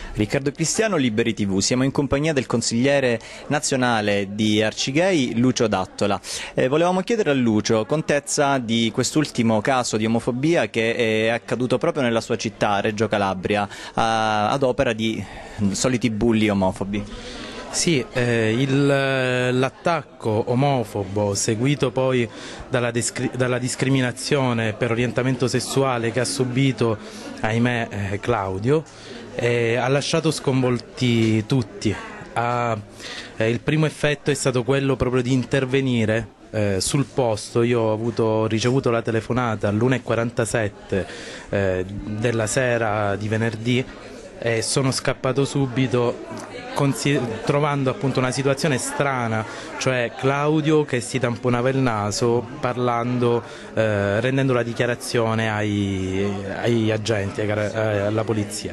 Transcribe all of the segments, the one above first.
Riccardo Cristiano, Liberi TV. Siamo in compagnia del consigliere nazionale di Arcigay, Lucio D'Attola. Volevamo chiedere a Lucio contezza di quest'ultimo caso di omofobia che è accaduto proprio nella sua città, Reggio Calabria, ad opera di soliti bulli omofobi. Sì, l'attacco omofobo seguito poi dalla discriminazione per orientamento sessuale che ha subito, ahimè, Claudio, ha lasciato sconvolti tutti. Il primo effetto è stato quello proprio di intervenire sul posto. Io ho ricevuto la telefonata all'1:47 della sera di venerdì e sono scappato subito trovando appunto una situazione strana, cioè Claudio che si tamponava il naso parlando, rendendo la dichiarazione agli agenti, alla polizia.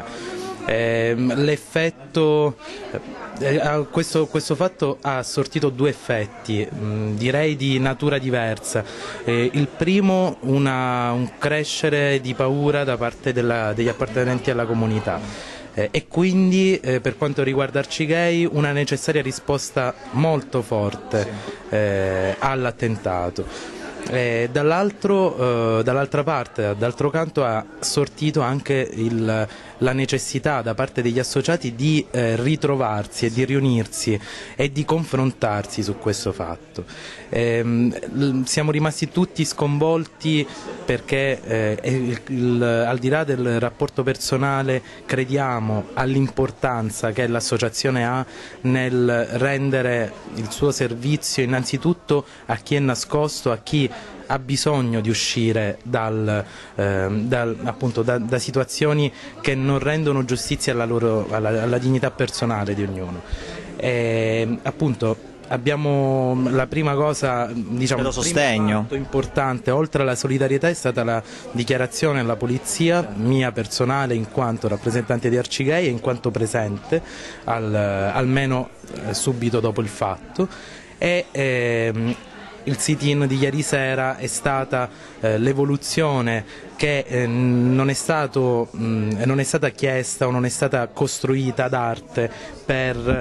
Questo fatto ha sortito due effetti, direi di natura diversa. Il primo, un crescere di paura da parte degli appartenenti alla comunità. E quindi per quanto riguarda Arcigay una necessaria risposta molto forte all'attentato. Dall'altra parte, d'altro canto, ha sortito anche la necessità da parte degli associati di ritrovarsi e di riunirsi e di confrontarsi su questo fatto. Siamo rimasti tutti sconvolti perché al di là del rapporto personale crediamo all'importanza che l'associazione ha nel rendere il suo servizio innanzitutto a chi è nascosto, a chi ha bisogno di uscire da situazioni che non rendono giustizia alla dignità personale di ognuno. Abbiamo la prima cosa, diciamo, il primo fatto importante, oltre alla solidarietà, è stata la dichiarazione alla polizia, mia personale in quanto rappresentante di Arcigay e in quanto presente, almeno subito dopo il fatto. Il sit-in di ieri sera è stata l'evoluzione che non è stata chiesta o non è stata costruita ad arte per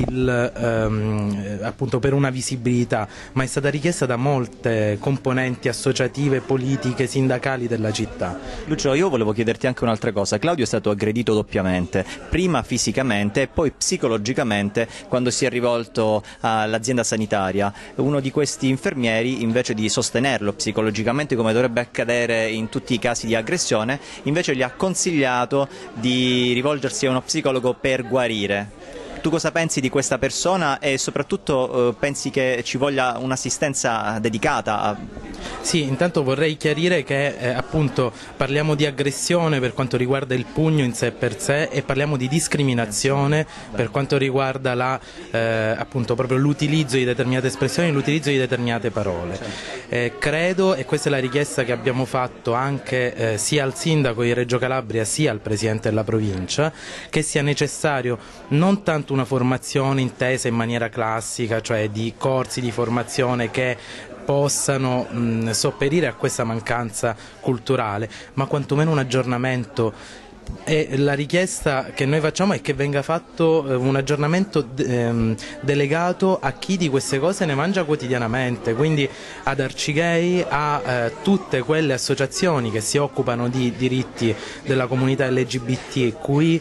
una visibilità, ma è stata richiesta da molte componenti associative, politiche, sindacali della città. Lucio, io volevo chiederti anche un'altra cosa. Claudio è stato aggredito doppiamente, prima fisicamente e poi psicologicamente quando si è rivolto all'azienda sanitaria. Uno di questi infermieri, invece di sostenerlo psicologicamente come dovrebbe accadere in tutti i casi di aggressione, invece gli ha consigliato di rivolgersi a uno psicologo per guarire. Tu cosa pensi di questa persona e soprattutto pensi che ci voglia un'assistenza dedicata? Sì, intanto vorrei chiarire che appunto parliamo di aggressione per quanto riguarda il pugno in sé per sé e parliamo di discriminazione per quanto riguarda appunto proprio l'utilizzo di determinate espressioni, l'utilizzo di determinate parole. Credo, e questa è la richiesta che abbiamo fatto anche sia al sindaco di Reggio Calabria sia al presidente della provincia, che sia necessario non tanto una formazione intesa in maniera classica, cioè di corsi di formazione che possano sopperire a questa mancanza culturale, ma quantomeno un aggiornamento. E la richiesta che noi facciamo è che venga fatto un aggiornamento delegato a chi di queste cose ne mangia quotidianamente, quindi ad Arcigay, a tutte quelle associazioni che si occupano di diritti della comunità LGBTQI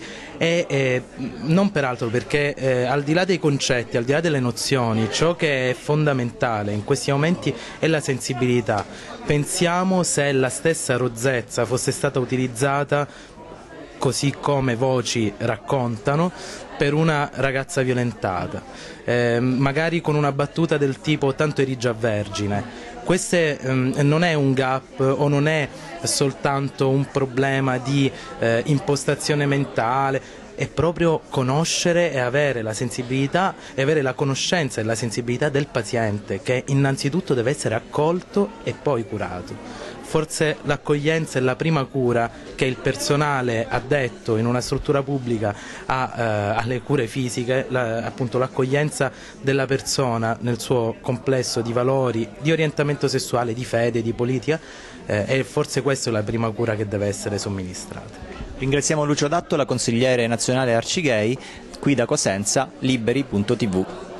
e non peraltro perché al di là dei concetti, al di là delle nozioni, ciò che è fondamentale in questi momenti è la sensibilità. Pensiamo se la stessa rozzezza fosse stata utilizzata così come voci raccontano, per una ragazza violentata, magari con una battuta del tipo tanto eri già vergine. Questo non è un gap o non è soltanto un problema di impostazione mentale, è proprio conoscere e avere la sensibilità e avere la conoscenza e la sensibilità del paziente, che innanzitutto deve essere accolto e poi curato. Forse l'accoglienza è la prima cura che il personale addetto in una struttura pubblica ha alle cure fisiche, appunto l'accoglienza della persona nel suo complesso di valori, di orientamento sessuale, di fede, di politica, e forse questa è la prima cura che deve essere somministrata. Ringraziamo Lucio D'Attola, consigliere nazionale Arcigay, qui da Cosenza, liberi.tv.